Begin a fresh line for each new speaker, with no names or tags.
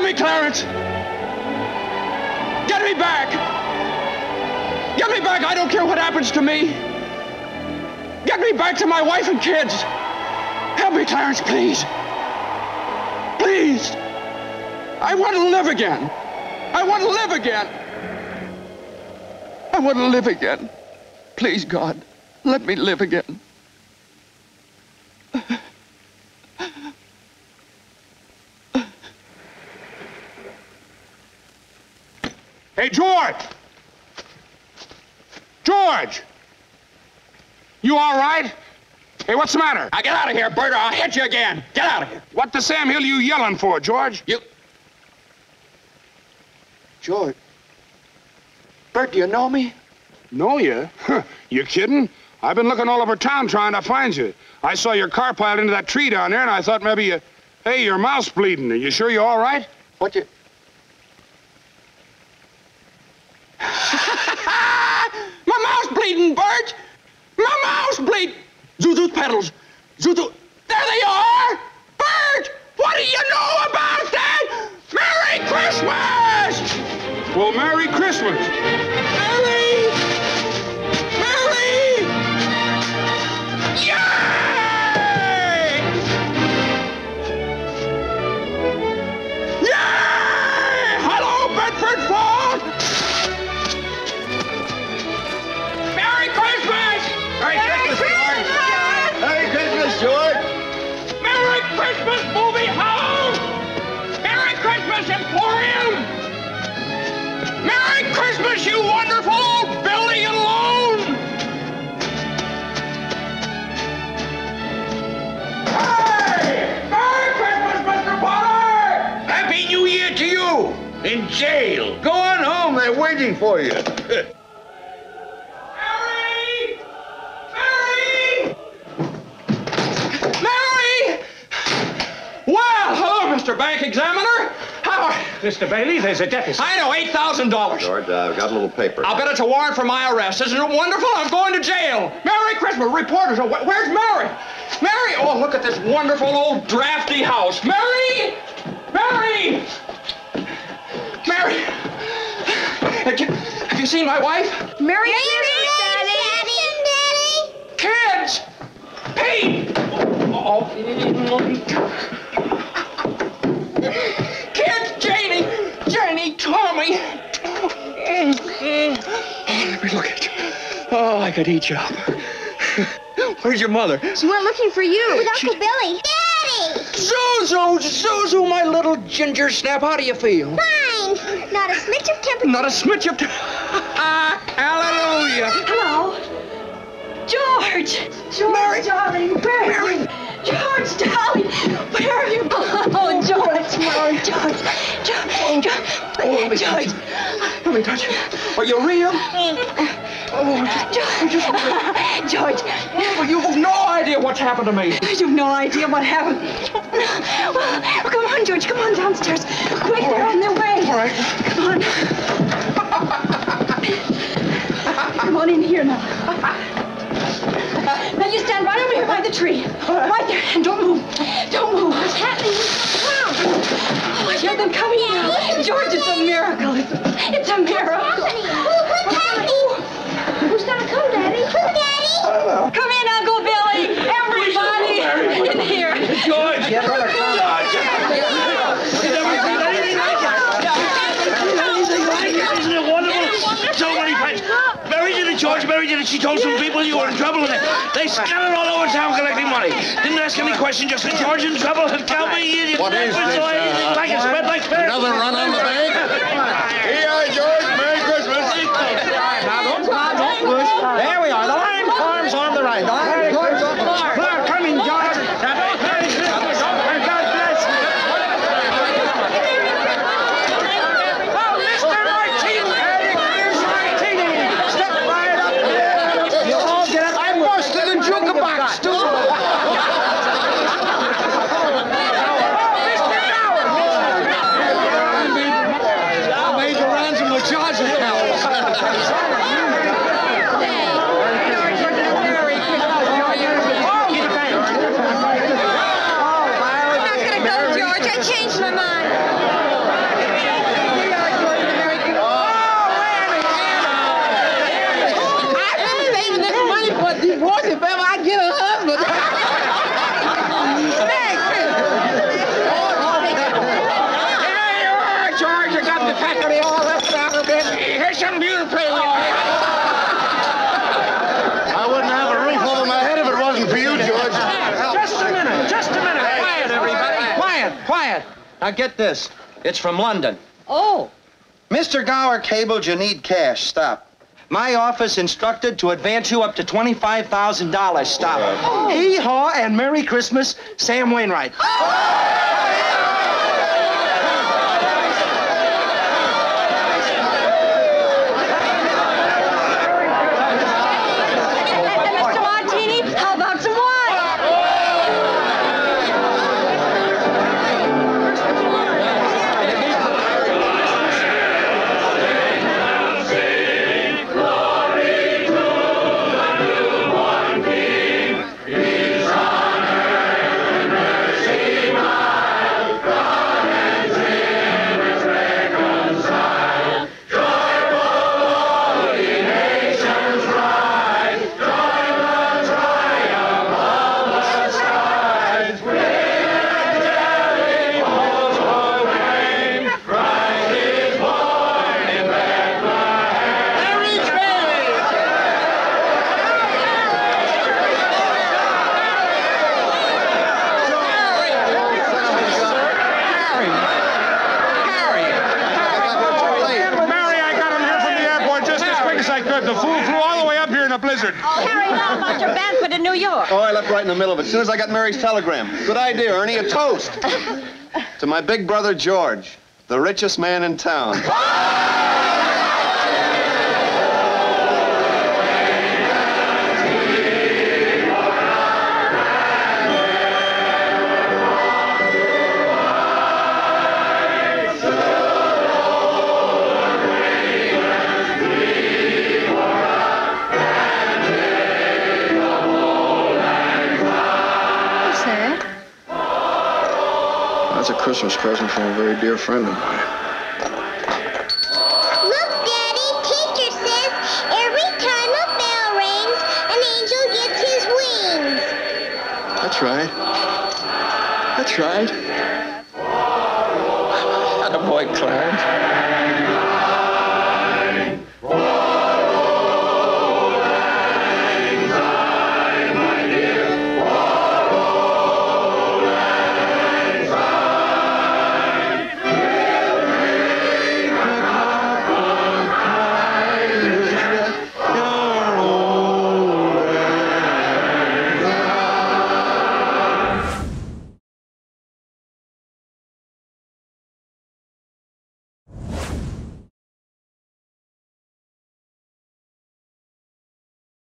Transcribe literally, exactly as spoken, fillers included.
me, Clarence! Get me back! Get me back! I don't care what happens to me! Get me back to my wife and kids! Help me, Clarence, please! Please! I want to live again! I want to live again! I want to live again. Please, God, let me live again.
Hey, George! George! You all right? Hey, what's the matter?
Now get out of here, Bert, or I'll hit you again. Get out of here.
What the Sam Hill you yelling for, George?
You... George. Bert, do you know me?
Know you? Huh. You kidding? I've been looking all over town trying to find you. I saw your car piled into that tree down there, and I thought maybe you... Hey, your mouth's bleeding. Are you sure you're all right?
What you... My mouth's bleeding, Bert! My mouth's bleeding! Zuzu's pedals. Zuzu... There they are! Bert! What do you know about that? Merry Christmas!
Well, Merry Christmas!
Merry! Merry! Yay! Yay! Hello, Bedford Falls! Merry Christmas!
Merry Christmas, George! Merry Christmas, George!
Merry Christmas, movie house! Merry Christmas, Emporium! Merry Christmas, you wonderful old building and loan! Hey! Merry Christmas, Mister Potter!
Happy New Year to you! In jail. Go on home, they're waiting for you.
Mary! Mary! Mary! Well, hello, Mister Bank Examiner. How are...
Mister Bailey, there's a deficit.
I know, eight thousand dollars.
George, I've got a little paper.
I'll bet it's a warrant for my arrest. Isn't it wonderful? I'm going to jail. Merry Christmas. Reporters. Are... Where's Mary? Mary! Oh, look at this wonderful old drafty house. Mary! Mary! Mary! Have you seen my wife?
Merry Christmas, Daddy!
Kids! Pete! Oh. Kids! Janie! Janie! Tommy! Oh, let me look at you. Oh, I could eat you up. Where's your mother?
She went looking for you. With Uncle Billy. Daddy!
Zuzu! Zuzu, my little ginger snap. How do you feel?
Fine. Not a smidge of temper.
Not a smidge of... Hallelujah!
Hello. George! George,
Mary.
darling, where are
Mary.
you? George, darling, where are you? Oh, George, George, George, George, George,
Oh, let me touch
George.
you. Let me touch you. Are you real? Oh,
George, George.
well, you have no idea what's happened to me.
You've no idea what happened. Well, come on, George, come on downstairs. Quick, they're on their way.
All right.
Come on. Come on in here now. Now you stand right over here by the tree. Right there, and don't move. Don't move. What's happening? Oh, I hear them coming now. George, it's a miracle. It's a, it's a miracle.
What's happening? Who's gonna come, Daddy? Who's Daddy?
Come in, Uncle Billy. Everybody in here.
George! Get her.
Isn't it wonderful? So many friends. Mary did it, George. Mary did it. She told some people you were in trouble and they, they scattered all over town collecting money. Didn't ask any questions, just said George in trouble and tell me you
What is
never
this,
saw
uh,
anything like it. Spread like fair.
Another run on the bank? Here, George. Merry Christmas.
Now, don't, don't push. There we are. The line farms on the right. The line farms on the right. Now, come in, George. Now, don't Merry Christmas. And God bless you. Oh, Mister Martini. Here's Martini. Step right up here. You all get up. I busted the jukebox, too.
I'm not gonna go, George. I changed my mind.
quiet. Now get this. It's from London.
Oh.
Mister Gower cabled you need cash. Stop. My office instructed to advance you up to twenty-five thousand dollars. Stop. Oh. Hee-haw and Merry Christmas, Sam Wainwright.
Mister Martini, how about some wine?
Oh, I left right in the middle of it. As soon as I got Mary's telegram. Good idea, Ernie. A toast. To my big brother, George, the richest man in town. Christmas present from a very dear friend of mine.
Look, Daddy, teacher says every time a bell rings, an angel gets his wings.
That's right. That's right.
Attaboy, Clarence.